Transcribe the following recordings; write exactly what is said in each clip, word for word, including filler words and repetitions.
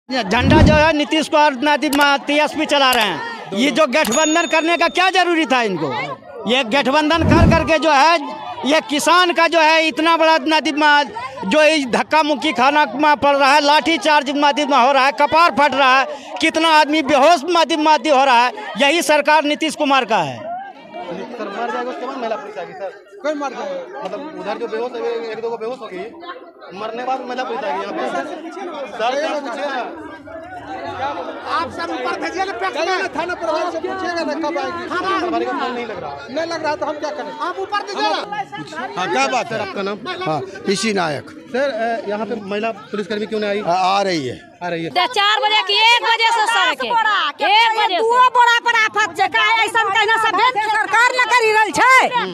झंडा जो है नीतीश कुमार तेजस्वी चला रहे हैं। ये जो गठबंधन करने का क्या जरूरी था इनको? ये गठबंधन कर करके जो है ये किसान का जो है इतना बड़ा जो धक्का मुक्की खाना पड़ रहा है, लाठी चार्ज माध्यम हो रहा है, कपार फट रहा है, कितना आदमी बेहोश माध्यम माध्यम हो रहा है। यही सरकार नीतीश कुमार का है। सर मर जाएगा उसके बाद महिला पुलिस आएगी सर, कोई मर जाएगा मतलब उधर जो बेहोश है एक दो को बेहोश हो गई, मरने बाद महिला पुलिस आएगी यहाँ पे। सर आप सर ऊपर भेजिए ना थाना प्रभारी से पूछिएगा ना कब आएगी। प्रभारी का फोन नहीं लग रहा नहीं लग रहा तो हम क्या करें? आप ऊपर दीजिएगा। हाँ क्या बात है? आपका नाम? हाँ ऋषि नायक। सर यहाँ पे महिला पुलिसकर्मी क्यों नहीं आई? आ, आ रही है आ रही है चार बजे की एक बजे से सर के एक बजे दू बड़ा पर आफत छै का ऐसा कहना सब सरकार न करी रहल छै हैं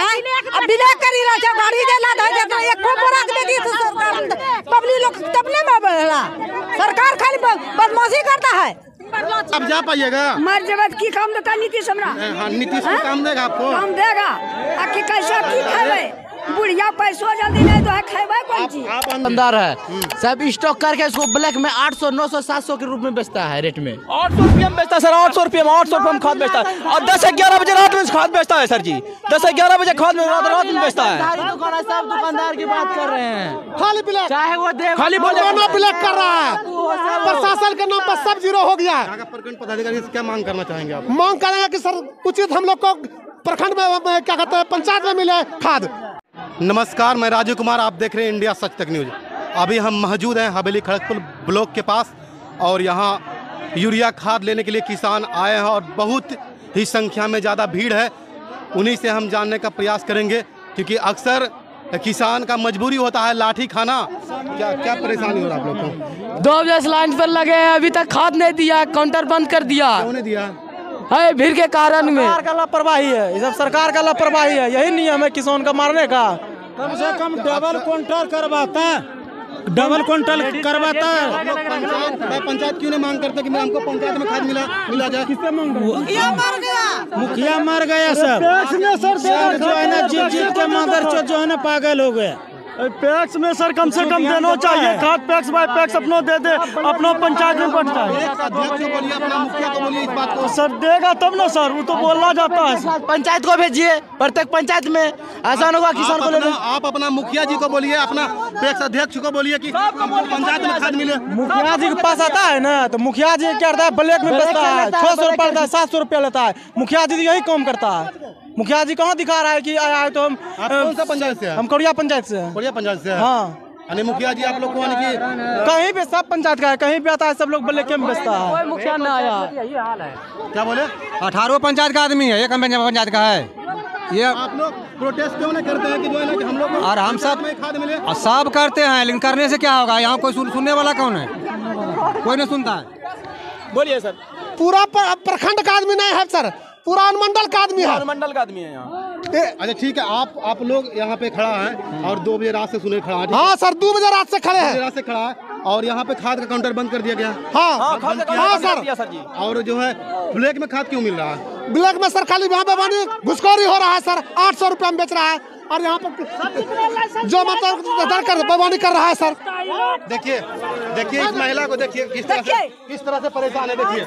अब बिना करी रहल छै गाड़ी जे ला दे त एको बड़ा के दी तो सरकार पब्लिक लोग तब ने बढ़ला। सरकार खाली बदमाशी करता है। अब जा पाइएगा? मर जब की काम देता नीतीश हमरा? हाँ नीतीश को काम देगा आपको? काम देगा आ कि कैसे की खावे बुढ़िया पैसों जल्दी नहीं तो है खेबे कौन चीज? आप अंदर है सब स्टॉक करके इसको ब्लैक में आठ सौ नौ सौ सात सौ के रूप में बेचता है रेट में। आठ सौ रुपये में बेचता है सर, आठ सौ रुपये में आठ सौ रुपये में खाद बेचता है और दस से ग्यारह बजे रात में खाद बेचता है सर जी। दस से ग्यारह बजे खाद में रात रात में बेचता है। सब दुकानदार की बात कर रहे हैं, खाली ब्लैक चाहे वो दे खाली ब्लैक कर रहा है। प्रशासन के नाम पर सब जीरो हो गया। प्रखंड पदाधिकारी से क्या मांग करना चाहेंगे आप? मांग करेंगे कि सर उचित हम लोग को प्रखंड में क्या कहते हैं पंचायत में मिले खाद। नमस्कार, मैं राजीव कुमार, आप देख रहे हैं इंडिया सच तक न्यूज। अभी हम मौजूद हैं हवेली खड़गपुर ब्लॉक के पास और यहाँ यूरिया खाद लेने के लिए किसान आए हैं और बहुत ही संख्या में ज़्यादा भीड़ है। उन्हीं से हम जानने का प्रयास करेंगे क्योंकि अक्सर किसान का मजबूरी होता है लाठी खाना। क्या क्या परेशानी हो रहा है आप लोग को? दो बजे लाइन पर लगे हैं, अभी तक खाद नहीं दिया, काउंटर बंद कर दिया। क्यों नहीं दिया? है भीड़ के कारण में। सरकार का लापरवाही है, ये सब सरकार का लापरवाही है। यही नियम है किसान का मारने का। कम से कम डबल क्विंटल करवाता है, डबल क्विंटल करवाता है। पंचायत पंचायत क्यों नहीं मांग करता कि हमको पंचायत में खाद मिला मिला जाए? किससे मांग रहे? मुखिया मर गया, मुखिया मर गया सब सर जो है ना जीत जीत के मदर जो है ना पागल हो गए। पैक्स में सर कम से कम देना चाहिए खाद, पैक्स बाय पैक्स अपनो दे दे, अपनो पंचायत में बढ़ जाए। अध्यक्ष को बोलिए, अपना मुखिया को बोलिए इस बात को। सर देगा तब ना सर, वो तो बोलना जाता है। पंचायत को भेजिए, प्रत्येक पंचायत में ऐसा होगा किसान को ले। आप अपना मुखिया जी को बोलिए, अपना पैक्स अध्यक्ष को बोलिए कि पंचायत में खाद मिले। मुखिया जी के पास आता है ना तो मुखिया जी क्या करता है, ब्लैक में बेचता है, छह सौ रुपया लेता है, सात सौ रुपया लेता है। मुखिया जी यही काम करता है। मुखिया जी कहाँ दिखा रहा है कि आया है तो हम कौन सा पंचायत से? हम कोरिया पंचायत से हैं। कोरिया पंचायत से? हाँ। यानी मुखिया जी आप लोग को कि कहीं पे सब पंचायत का है, कहीं पे आता है, सब लोग ब्लैक में बेचता है। कोई मुखिया न आया। यही हाल है। क्या बोले? अठारह पंचायत का आदमी है, एक पंचायत का है। ये आप लोग प्रोटेस्ट क्यों नहीं करते हैं कि जो है ना कि हम लोग और हम सब खाद मिले? सब करते हैं लेकिन करने से क्या होगा? यहाँ कोई सुनने वाला कौन है? कोई नहीं सुनता है। बोलिए सर। पूरा प्रखंड का आदमी नहीं है सर, पूरा अनुमंडल का आदमी है। अनुमंडल का आदमी है यहाँ। अच्छा ठीक है, आप आप लोग यहाँ पे खड़ा है और दो बजे रात से सुने खड़ा है। हाँ सर, दो बजे रात से खड़े हैं, रात से खड़ा है और यहाँ पे खाद का काउंटर बंद कर दिया गया। हाँ हाँ, हाँ सर। सर जी। और जो है ब्लैक में खाद क्यों मिल रहा है? ब्लैक में सर खाली यहाँ पे बनी घुसखोरी हो रहा है सर, आठ सौ रुपया में बेच रहा है और यहाँ पर जो मतलब दर कर बेईमानी कर रहा है सर। देखिए देखिए इस महिला को देखिए किस तरह से किस तरह से परेशान है। देखिए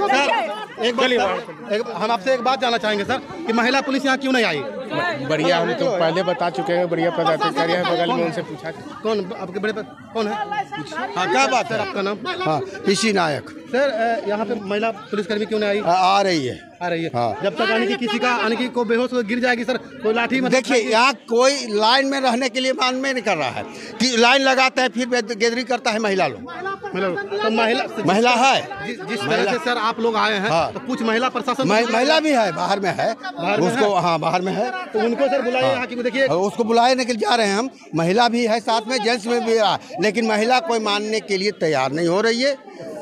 सर एक बात हम आपसे एक बात जानना चाहेंगे सर कि महिला पुलिस यहाँ क्यों नहीं आई? बढ़िया, हम तो पहले बता चुके हैं, बढ़िया पदाधिकारी है, बगल में उनसे पूछा। कौन आपके बड़े कौन है? हाँ क्या बात है? आपका नाम? हाँ ऋषि नायक। सर यहाँ पे महिला पुलिसकर्मी क्यों नहीं आई? आ, आ रही है आ रही है। हाँ। जब तक आने की किसी का आने की को बेहोश हो गिर जाएगी सर, कोई लाठी में। देखिए यहाँ कोई लाइन में रहने के लिए मान में नहीं कर रहा है कि लाइन लगाते हैं फिर गैदरी करता है महिला लोग। तो महिला महिला है जिस, जिस तरह से सर आप लोग आए हैं हाँ। तो कुछ महिला प्रशासन महिला भी है, बाहर में है, उसको हाँ बाहर में है तो उनको सर बुलाइए यहाँ की। देखिए उसको बुलाने के लिए जा रहे हैं हम, महिला भी है साथ में, जेंट्स में भी है, लेकिन महिला कोई मानने के लिए तैयार नहीं हो रही है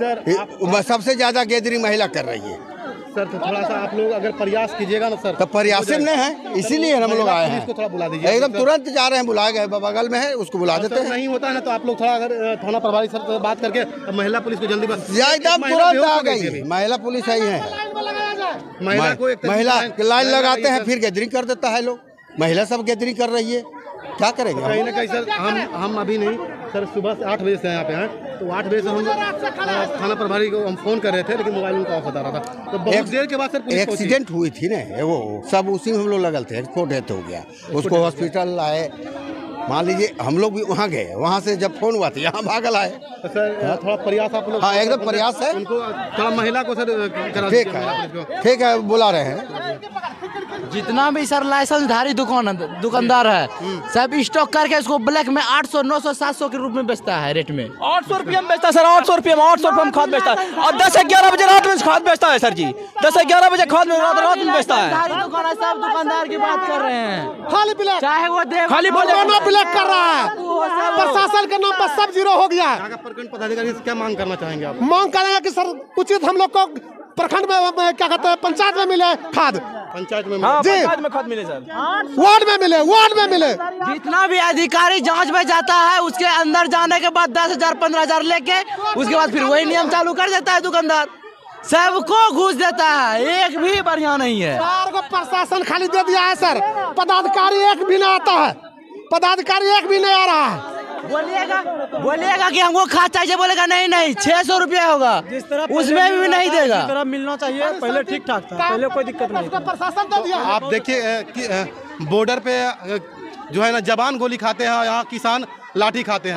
सर। सबसे ज्यादा गैदरी महिला कर रही है सर। तो थोड़ा सा आप लोग अगर प्रयास कीजिएगा ना सर। तो प्रयास में है, इसीलिए हम लोग आए हैं। इसको थोड़ा बुला दीजिए एकदम तुरंत जा रहे हैं, बुला गए, बगल में है, उसको बुला देते हैं। नहीं होता है ना तो आप लोग थोड़ा अगर थाना प्रभारी सर से बात करके महिला पुलिस को जल्दी एकदम तुरंत आ गई महिला पुलिस आई है। महिला को महिला लाइन लगाते हैं फिर गैदरिंग कर देता है लोग। महिला सब गैदरिंग कर रही है, क्या करेंगे? कहीं ना कहीं सर हम हम अभी नहीं सर सुबह से आठ बजे से यहाँ पे हैं, तो आठ बजे से हम आ, थाना प्रभारी को हम फोन कर रहे थे, लेकिन मोबाइल उनका ऑफ बता रहा था। तो बहुत देर के बाद सर पुलिस एक्सीडेंट हुई थी ना वो, सब उसी में हम लोग लगल थे, एक्सपोर्ट डेथ हो गया, उसको हॉस्पिटल लाए। मान लीजिए हम लोग भी वहाँ गए, वहाँ से जब फोन हुआ था यहाँ भागल आए। तो सर थोड़ा प्रयास आप लोग, हाँ एकदम प्रयास है, उनको थोड़ा महिला को सर करा ठीक है, ठीक है बुला रहे हैं। जितना भी सर लाइसेंसधारी दुकान दुकानदार है सब स्टॉक करके इसको ब्लैक में आठ सौ नौ सौ सात सौ के रूप में बेचता है रेट में। आठ सौ रुपये में बेचता है सर, आठ सौ रुपये में आठ सौ रुपये में खाद बेचता है, और दस से ग्यारह बजे रात में खाद बेचता है सर जी, दस से ग्यारह बजे खाद में रात रात में बेचता है। दुकान है, सब दुकानदार की बात कर रहे हैं, खाली ब्लैक, चाहे वो दे खाली ब्लैक कर रहा है। प्रशासन के नाम पर सब जीरो हो गया है। प्रखंड पदाधिकारी से क्या मांग करना चाहेंगे आप? मांग करेंगे कि सर उचित हम लोग को प्रखंड में क्या कहते हैं पंचायत में मिले खाद, पंचायत में हाँ, जी पंचायत में खाद मिले सर, वार्ड में मिले, वार्ड में मिले। जितना भी अधिकारी जांच में जाता है उसके अंदर जाने के बाद दस हजार पंद्रह हजार लेके उसके बाद फिर वही नियम चालू कर देता है दुकानदार, सबको घूस देता है, एक भी बढ़िया नहीं है। चार को प्रशासन खाली दे दिया है सर, पदाधिकारी एक भी नहीं आता है, पदाधिकारी एक भी नहीं आ रहा है। बोलिएगा बोलिएगा कि हमको खाद चाहिए, बोलेगा नहीं नहीं छह सौ रुपया होगा, उसमें भी नहीं देगा। जिस तरह मिलना चाहिए पहले ठीक ठाक था, पहले कोई दिक्कत नहीं था। प्रशासन दे दिया। आप देखिए कि बॉर्डर पे जो है ना जवान गोली खाते हैं, यहाँ किसान लाठी खाते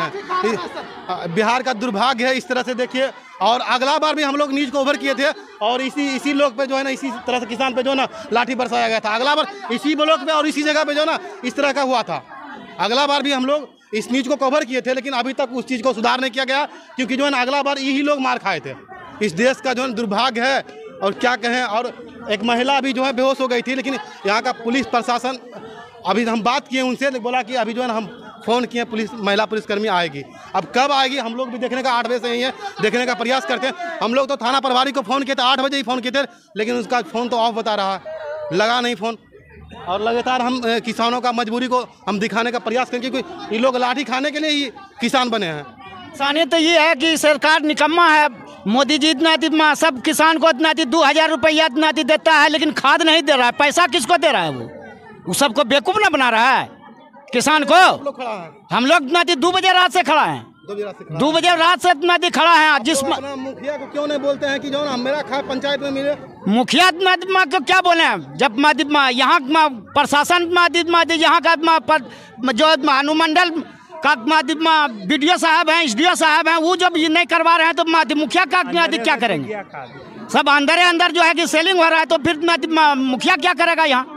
हैं। बिहार का दुर्भाग्य है इस तरह से देखिए, और अगला बार भी हम लोग न्यूज को कवर किए थे और इसी इसी लोग पे जो है ना इसी तरह से किसान पे जो है ना लाठी बरसाया गया था। अगला बार इसी ब्लॉक पे और इसी जगह पे जो है ना इस तरह का हुआ था। अगला बार भी हम लोग इस न्यूज को कवर किए थे, लेकिन अभी तक उस चीज़ को सुधार नहीं किया गया, क्योंकि जो है ना अगला बार यही लोग मार खाए थे। इस देश का जो है दुर्भाग्य है, और क्या कहें। और एक महिला अभी जो है बेहोश हो गई थी, लेकिन यहाँ का पुलिस प्रशासन, अभी हम बात किए उनसे, बोला कि अभी जो है ना हम फ़ोन किए, पुलिस महिला पुलिसकर्मी आएगी। अब कब आएगी हम लोग भी देखने का, आठ बजे से ही है, देखने का प्रयास करते हैं। हम लोग तो थाना प्रभारी को फ़ोन किए थे, आठ बजे ही फ़ोन किए थे, लेकिन उसका फ़ोन तो ऑफ बता रहा है, लगा नहीं फ़ोन। और लगातार हम किसानों का मजबूरी को हम दिखाने का प्रयास करें, क्योंकि ये लोग लाठी खाने के लिए ही किसान बने हैं। किसानी तो ये है कि सरकार निकम्मा है, मोदी जी इतना इतना सब किसान को इतना दो हजार रुपया इतना देता है, लेकिन खाद नहीं दे रहा है। पैसा किसको दे रहा है? वो वो सबको बेवकूफ़ ना बना रहा है किसान को। हम लोग इतना दो बजे रात से खड़ा है, दो बजे रात से इतना खड़ा है। जिस मुखिया को क्यों नहीं बोलते हैं कि जो ना मेरा खाद पंचायत में मिले? मुखिया को क्या बोले, जब यहाँ प्रशासन यहाँ का जो अनुमंडल का बीडीओ साहब हैं, एसडीओ साहब हैं, वो जब ये नहीं करवा रहे हैं तो मुखिया का क्या करेंगे? सब अंदर अंदर जो है कि सेलिंग हो रहा है, तो फिर मुखिया क्या करेगा यहाँ?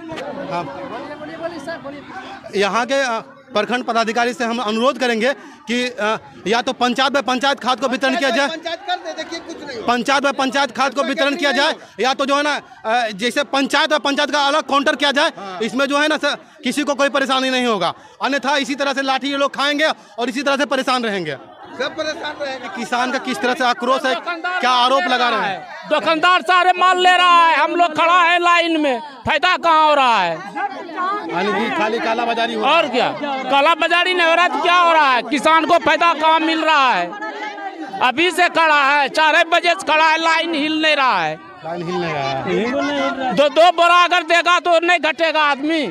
यहाँ के प्रखंड पदाधिकारी से हम अनुरोध करेंगे कि या तो पंचायत में पंचायत खाद को वितरण किया जाए, पंचायत में पंचायत खाद को वितरण किया जाए, या तो जो है ना जैसे पंचायत और पंचायत का अलग काउंटर किया जाए। इसमें जो है ना किसी को कोई परेशानी नहीं होगा, अन्यथा इसी तरह से लाठी ये लोग खाएंगे और इसी तरह से परेशान रहेंगे। सब परेशान रहेंगे। किसान का किस तरह से आक्रोश है, क्या आरोप लगा रहे हैं? दुकानदार सारे माल ले रहा है, हम लोग खड़ा है लाइन में, फायदा कहाँ हो रहा है? खाली काला बाजारी हो, और क्या काला बाजारी नहीं हो रहा तो क्या हो रहा है? किसान को फायदा कहाँ मिल रहा है? अभी से खड़ा है, चार बजे से खड़ा है, लाइन हिल नहीं रहा है, लाइन हिल नहीं रहा है। दो दो बोरा अगर देगा तो नहीं घटेगा आदमी,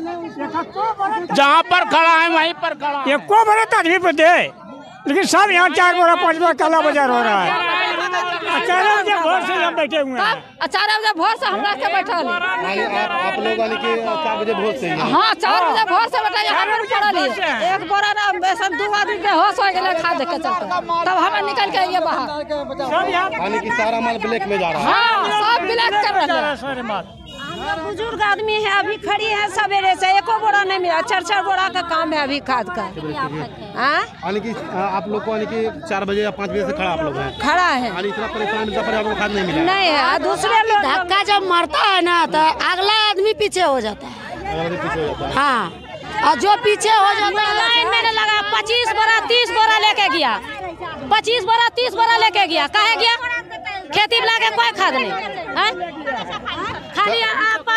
जहाँ पर खड़ा है वहीं पर खड़ा है। एको बोरा तो आदमी पर दे, लेकिन सब यहाँ चार बोरा पाँच बोरा काला बाजार हो रहा है। चार बजे भोर से हम बैठे हुए हैं, चार बजे भोर से हम रास्ते बैठे हैं। आप लोग वाले के चार बजे भोर से? हाँ, चार बजे भोर से बैठे हम लोग पड़ा। एक बोरा ना बेसन दो आदमी के होश हो गए खा देख के चलते, तब हमें निकल के आइए बाहर। यानी कि सारा माल ब्लैक में जा रहा है? हाँ, सब ब्लैक कर रहे हैं। बुजुर्ग आदमी है, अभी खड़ी है सवेरे से, एको बोरा नहीं मिला, चार चार बोरा का काम है अभी खाद का। यानी कि आप लोग को यानी कि चार बजे या पाँच बजे से खड़ा आप लोग हैं? खड़ा है। यानी इतना परेशान मिलता पर आपको खाद नहीं मिला? नहीं है, दूसरे लोग धक्का जब मारता है ना तो अगला आदमी पीछे हो जाता है। हाँ, और जो पीछे हो जाता है लाइन में लगा, पच्चीस बोरा तीस बोरा लेके गया, पच्चीस बोरा तीस बोरा लेके गया, कहे गया खेती में लगे कोई खाद नहीं है, खाली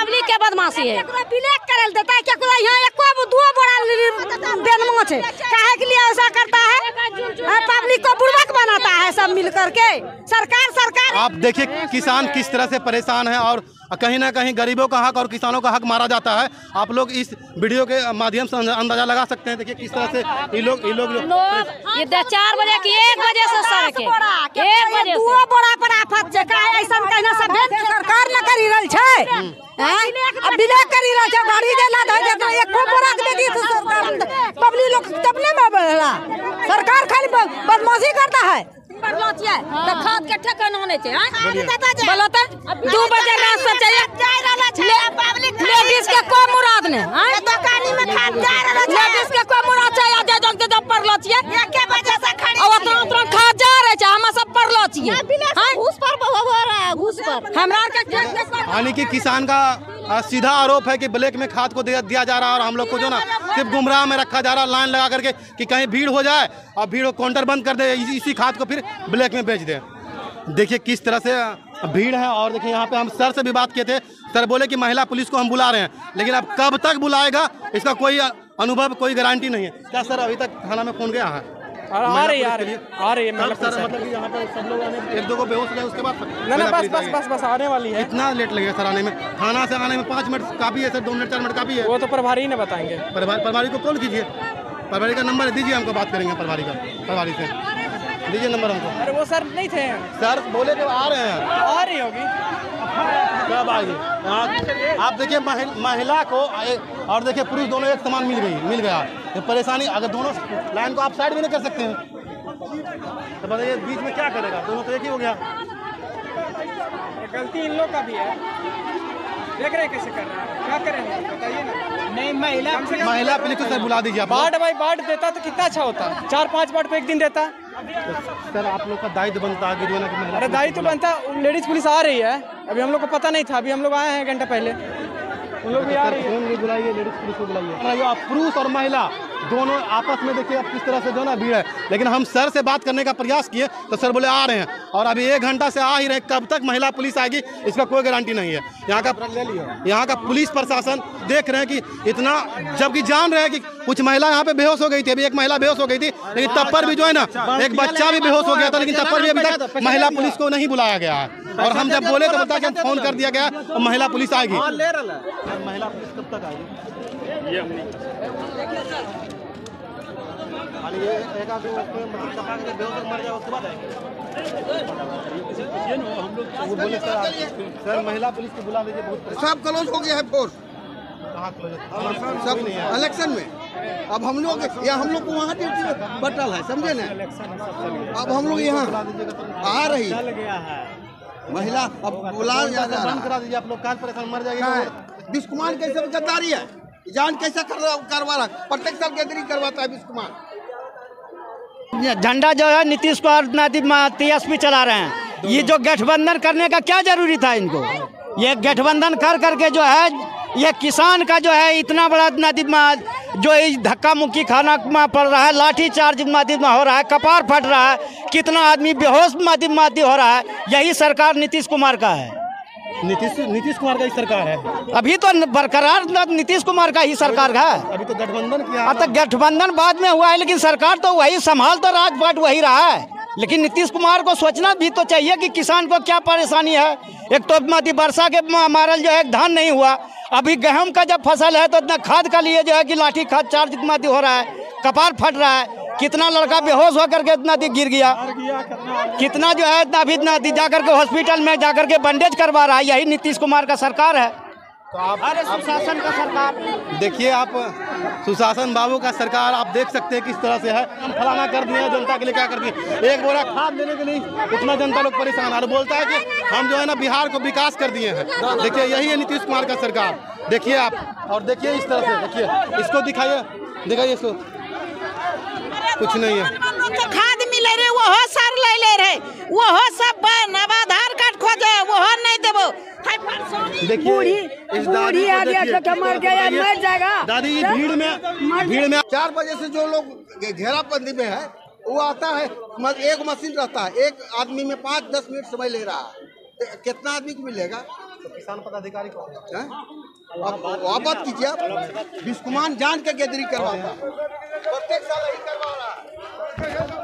पब्लिक के बदमाशी है। ब्लैक करल देता है, क्या यहाँ एको दो बड़ा बेनमो है, काहे के लिए ऐसा करता है? पब्लिक को बुर्बक बनाता है सब मिल करके। सरकार सरकार आप देखिए किसान किस तरह से परेशान है और कहीं ना कहीं गरीबों का हक और किसानों का हक मारा जाता है। आप लोग इस वीडियो के माध्यम से अंदाजा लगा सकते हैं। देखिए किस तरह से ये लोग ये लोग ये चार बजे की एक बजे से सड़क है, एक बजे दो बड़ा पर आफत है, काहे ऐसा कहना सब सरकार न करी रहल छै, अब ब्लैक करी रहल छै, गाड़ी जे ला दे देता एको बोरा के बेटी तो सरकार पब्लिक लोग तब ने बढ़ला। सरकार खाली बदमाशी करता है। परलोचिया तो खाद के ठेकाना होने चाहिए। बोलो तो दो बजे रास्ता चाहिए, लेडीज के कोई मुराद नहीं, दुकानी में खाद जा रहल छै, लेडीज के कोई मुराद चाहिए। जे जग जब परलोचिया एके बजे से खड़ी और उतना उतना खाद जा रहे छै, हम सब परलोचिया घूस पर हो रहा है, घूस पर हमरा के यानी कि किसान का आ, सीधा आरोप है कि ब्लैक में खाद को दिया, दिया जा रहा है और हम लोग को जो ना सिर्फ गुमराह में रखा जा रहा है, लाइन लगा करके कि कहीं भीड़ हो जाए और भीड़ को काउंटर बंद कर दे, इसी खाद को फिर ब्लैक में बेच दे। देखिए किस तरह से भीड़ है। और देखिए यहाँ पे हम सर से भी बात किए थे, सर बोले कि महिला पुलिस को हम बुला रहे हैं, लेकिन अब कब तक बुलाएगा इसका कोई अनुभव कोई गारंटी नहीं है। क्या सर अभी तक थाना में फोन गया है? आ रही आ रही आ रही है सर, मतलब कि यहाँ पे सब लोग आने एक दो को बेहोश हो गए, उसके बाद ना ना बस बस बस बस आने वाली है। इतना लेट लगेगा सर आने में? थाना से आने में पाँच मिनट काफ़ी है सर, दो मिनट चार मिनट काफ़ी है। वो तो प्रभारी ने बताएंगे। प्रभारी को कॉल कीजिए, प्रभारी का नंबर दीजिए, हमको बात करेंगे प्रभारी का, प्रभारी से दीजिए नंबर हमको। अरे वो सर नहीं थे, सर बोले कि आ रहे हैं। आ रही होगी कब आएगी? आप देखिए महिला को और देखिए पुरुष दोनों एक समान मिल गई मिल गया ये परेशानी। अगर दोनों लाइन को आप साइड भी नहीं कर सकते हैं तो बताइए बीच में क्या करेगा? दोनों तो एक ही हो गया। गलती इन लोग का भी है, देख रहे हैं कैसे कर रहे हैं, क्या करेंगे बताइए ना। नहीं महिला महिला पुलिस को सर बुला दीजिए। बाढ़ भाई बाढ़ देता तो कितना अच्छा होता, चार पाँच बाढ़ पे एक दिन देता। तो सर आप लोग का दायित्व बनता है कि जो है ना, अरे दायित्व बनता, लेडीज पुलिस आ रही है, अभी हम लोग को पता नहीं था, अभी हम लोग आए हैं घंटा पहले, उन लोग भी आ रही है। बुलाइए लेडीज पुलिस को बुलाइए। आप पुरुष और महिला दोनों आपस में देखिए अब किस तरह से जो ना भीड़ है। लेकिन हम सर से बात करने का प्रयास किए तो सर बोले आ रहे हैं, और अभी एक घंटा से आ ही रहे। कब तक महिला पुलिस आएगी इसका कोई गारंटी नहीं है। यहाँ का यहाँ का पुलिस प्रशासन देख रहे हैं कि इतना, जबकि जान रहे हैं कि कुछ महिला यहाँ पे बेहोश हो गई थी, अभी एक महिला बेहोश हो गई थी, लेकिन तब पर भी जो है ना एक बच्चा भी बेहोश हो गया था, लेकिन तब पर भी अभी तक महिला पुलिस को नहीं बुलाया गया है। और हम जब बोले तो बोलता कि फोन कर दिया गया और महिला पुलिस आएगी। महिला पुलिस कब तक आएगी? ये एक आदमी मर जाए उसके बाद वो बोले सर सर महिला पुलिस को बुला लीजिए। बहुत सब क्लोज हो गया है फोर्स, कहाँ क्लोज? सब इलेक्शन में। अब हम लोग या हम लोग को वहाँ ड्यूटी बटल है, समझे ना। अब हम लोग यहाँ आ रही महिला, अब बुला बंद करा दीजिए। आप लोग काल परेशान मर जाएगी। विश कुमार कैसे गद्दारी है, जान कैसा करवा रहा, प्रत्येक साल गद्दारी करवाता है विश कुमार। झंडा जो है नीतीश कुमार तेजस्वी चला रहे हैं। ये जो गठबंधन करने का क्या जरूरी था इनको? ये गठबंधन कर करके जो है ये किसान का जो है इतना बड़ा जो धक्का मुक्की खाना पड़ रहा है, लाठी चार्ज में हो रहा है, कपार फट रहा है, कितना आदमी बेहोश माती हो रहा है। यही सरकार नीतीश कुमार का है। नीतीश नीतीश कुमार का ही सरकार है। अभी तो बरकरार नीतीश कुमार का ही सरकार है। अभी तो गठबंधन किया, अब तक गठबंधन बाद में हुआ है, लेकिन सरकार तो वही संभाल तो राजपाट वही रहा है। लेकिन नीतीश कुमार को सोचना भी तो चाहिए कि किसान को क्या परेशानी है। एक तो माती वर्षा के मारल जो है धान नहीं हुआ, अभी गेहूं का जब फसल है तो इतना खाद का लिए जो है कि लाठी खाद चार्ज माती हो रहा है, कपार फट रहा है, कितना लड़का बेहोश होकर के इतना गिर गया, कितना जो है इतना अभी इतना जाकर के हॉस्पिटल में जाकर के बैंडेज करवा रहा है। यही नीतीश कुमार का सरकार है। तो आप अरे सुशासन का सरकार देखिए, आप सुशासन बाबू का सरकार आप देख सकते हैं किस तरह से है। हम फलाना कर दिए जनता के लिए, क्या कर दिए, एक बोरा खाद देने के लिए इतना जनता लोग परेशान है, और बोलता है कि हम जो है ना बिहार को विकास कर दिए हैं। देखिए यही है नीतीश कुमार का सरकार। देखिए आप, और देखिए इस तरह से, देखिए इसको दिखाइए, दिखाइए इसको, कुछ नहीं है। खाद मिले रे वो सर ले ले रहे, वो सब अब आधार कार्ड खोजे वो नहीं देबो। देखिए इस दादी को मर गया, मर जाएगा दादी। भीड़ में भीड़ में चार बजे से जो लोग घेराबंदी में है वो आता है, एक मशीन रहता है, एक आदमी में पाँच दस मिनट समय ले रहा है। कितना आदमी को मिलेगा? तो किसान पदाधिकारी को हैं? आप आप बात कीजिए आप। बिस्कुमान जान के गद्दारी करवाता है, प्रत्येक साल यही करवा रहा है।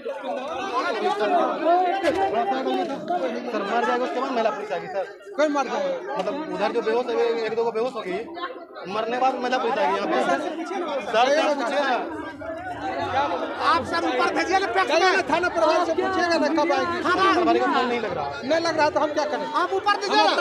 सर मर जाएगा उसके बाद महिला पुलिस आएगी सर? कोई मर जाएगा मतलब उधर जो बेहोश है एक दो को बेहोश हो गई, मरने बाद महिला पुलिस आएगी यहाँ पे सर? आप सर ऊपर भेजिए ना, थाना प्रभारी से पूछिएगा ना कब आएगी। प्रभारी का फोन नहीं लग रहा नहीं लग रहा तो हम क्या करें? आप ऊपर दीजिए ना,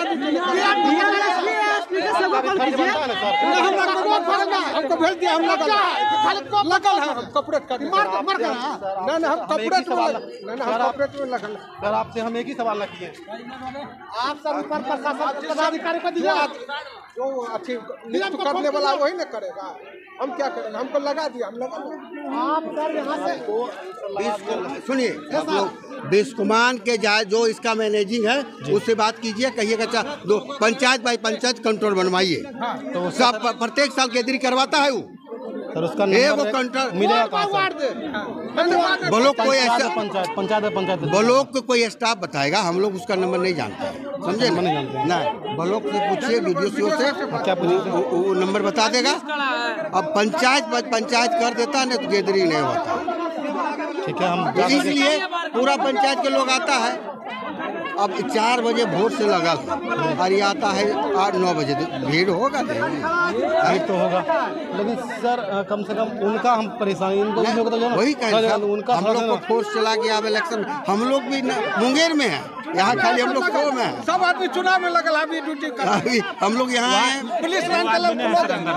हमको भेज दिया, हम लगल लगल है, हम कपड़े कर मर गया। नहीं नहीं हम कपड़े नहीं हम कपड़े में लगल। सर आपसे हम एक ही सवाल किए, आप सर ऊपर प्रशासन पदाधिकारी को दीजिए, जो अच्छी नियुक्त करने वाला वही ना करेगा, हम क्या करेंगे? हमको लगा दिया, हम लगा आप सर यहाँ से सुनिए आप लोग बिस्कुमान के जाए जो इसका मैनेजिंग है उससे बात कीजिए, कहिएगा अच्छा दो पंचायत बाई पंचायत कंट्रोल बनवाइए। तो सब प्रत्येक साल गद्दारी करवाता है वो सर, उसका वो कंट्रोल मिलेगा कहाँ से? ब्लॉक कोई ऐसा पंचायत पंचायत पंचायत ब्लॉक को कोई स्टाफ बताएगा, हम लोग उसका नंबर नहीं जानते हैं, समझे ना? नहीं ब्लॉक से पूछिए, वीडियो सी से क्या पूछिए, वो नंबर बता देगा। अब पंचायत पंचायत कर देता है ना तो गद्दारी नहीं होता। ठीक है, हम इसलिए पूरा पंचायत के लोग आता है। अब चार बजे भोर से लगा और ये आता है आठ नौ बजे, तो भीड़ होगा भीड़ तो होगा, लेकिन सर कम से कम उनका हम परेशानी इनको तो वही कहें उनका हम लोग को फोर्स चला के अब इलेक्शन हम लोग भी मुंगेर में है, यहाँ खाली हम लोग सौ में है, सब आदमी चुनाव में लगल अभी ड्यूटी कर, अभी हम लोग यहाँ आए हैं। पुलिस लाइन का लोग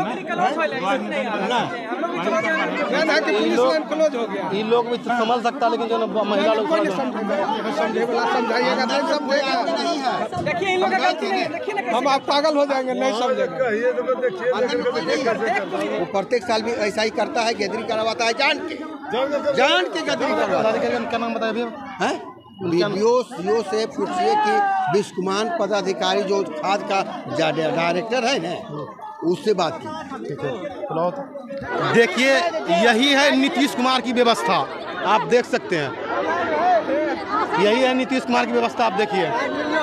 क्लोज हो गया। ये लोग भी समझ सकता, लेकिन जो महिला लोग समझाइएगा नहीं समझेगा। देखिए इन लोग का गलती नहीं, देखिए ना हम आप पागल हो जाएंगे, नहीं समझेगा। वो प्रत्येक साल भी ऐसा ही करता है, गद्दारी करवाता है जान के जान के गद्दारी करवाता है। क्या नाम बताया भैया? वीडियो सीओ से पूछिए कि बिस्कुमान पदाधिकारी जो खाद का डायरेक्टर है ना उससे बात की। ठीक है, देखिए यही है नीतीश कुमार की व्यवस्था, आप देख सकते हैं, यही है नीतीश कुमार की व्यवस्था। आप देखिए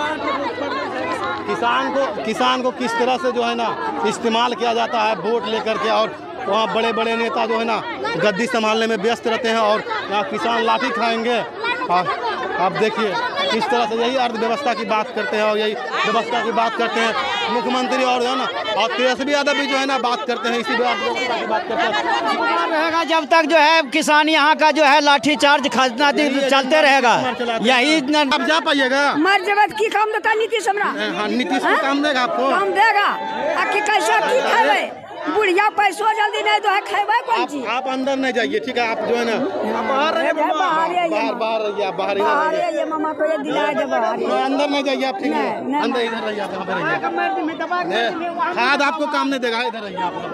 किसान को किसान को किस तरह से जो है ना इस्तेमाल किया जाता है वोट लेकर के, और वहाँ बड़े बड़े नेता जो है ना गद्दी संभालने में व्यस्त रहते हैं और यहाँ किसान लाठी खाएंगे। आप देखिए इस तरह से यही अर्थव्यवस्था की बात करते हैं और यही व्यवस्था की बात करते हैं मुख्यमंत्री, और जो है ना और तेजस्वी यादव भी जो है ना बात करते हैं, इसी अर्थव्यवस्था की बात करते हैं। रहेगा जब तक जो है किसान यहाँ का जो है लाठी चार्ज खाजना चलते रहेगा, यही आप जा पाइएगा। मर जब की काम देता नीतीश हमरा, हाँ नीतीश को काम देगा आपको, काम देगा। आखिर कैसा की खावे बुढ़िया पैसों जल्दी नहीं तो है खेबे कौन चीज। आप अंदर नहीं जाइए, ठीक है? आप जो है ना बाहर रहिए, बाहर बाहर रहिए, आप बाहर बाहर रहिए, मामा को ये दिला दे बाहर। अंदर नहीं जाइए आप, ठीक है? अंदर इधर रहिए, आप अंदर रहिए। खाद आपको काम नहीं देगा, इधर रहिए आप।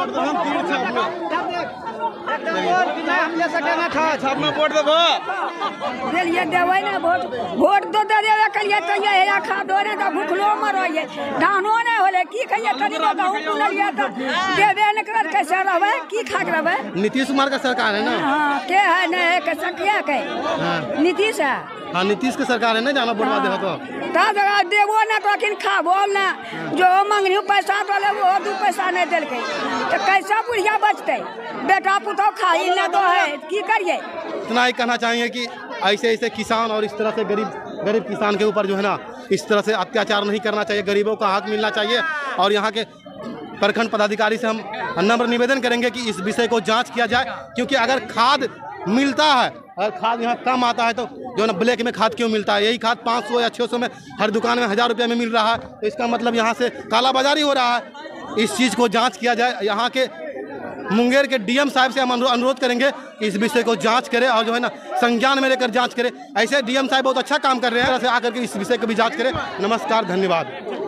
वोट देबो दिलिए देवे ना वोट वोट तो दे देवे कलिए तो ये या खा दो ने तो भूखलो मरोए, धानो नहीं होले की कहिए तनी तो गहूं बुनलिए तो देवे न कर कैसे रहबे, की खा के रहबे? नीतीश कुमार का सरकार है ना? हां के है ने के सकिया के नीतीश है। हाँ नीतीश की सरकार है ना, जाना बोलवा दे तो ता जगह देबो ना तो किन खाबो ना, जो मंगनी पैसा तो ले वो दू पैसा नहीं देलके तो कैसा बुढ़िया बचते? बेटा पुतो खाई ना तो है की करिए? इतना ही कहना चाहेंगे कि ऐसे ऐसे किसान और इस तरह से गरीब गरीब किसान के ऊपर जो है ना इस तरह से अत्याचार नहीं करना चाहिए, गरीबों का हक मिलना चाहिए। और यहाँ के प्रखंड पदाधिकारी से हम नम्र निवेदन करेंगे कि इस विषय को जांच किया जाए, क्योंकि अगर खाद मिलता है, अगर खाद यहाँ कम आता है तो जो ना ब्लैक में खाद क्यों मिलता है? यही खाद पाँच सौ या छः सौ में हर दुकान में हज़ार रुपये में मिल रहा है, तो इसका मतलब यहाँ से कालाबाजारी हो रहा है। इस चीज़ को जांच किया जाए। यहाँ के मुंगेर के डीएम साहब से हम अनुरोध करेंगे कि इस विषय को जांच करें और जो है ना संज्ञान में लेकर जांच करें। ऐसे डीएम साहब बहुत अच्छा काम कर रहे हैं, ऐसे आकर के इस विषय को भी जांच करें। नमस्कार, धन्यवाद।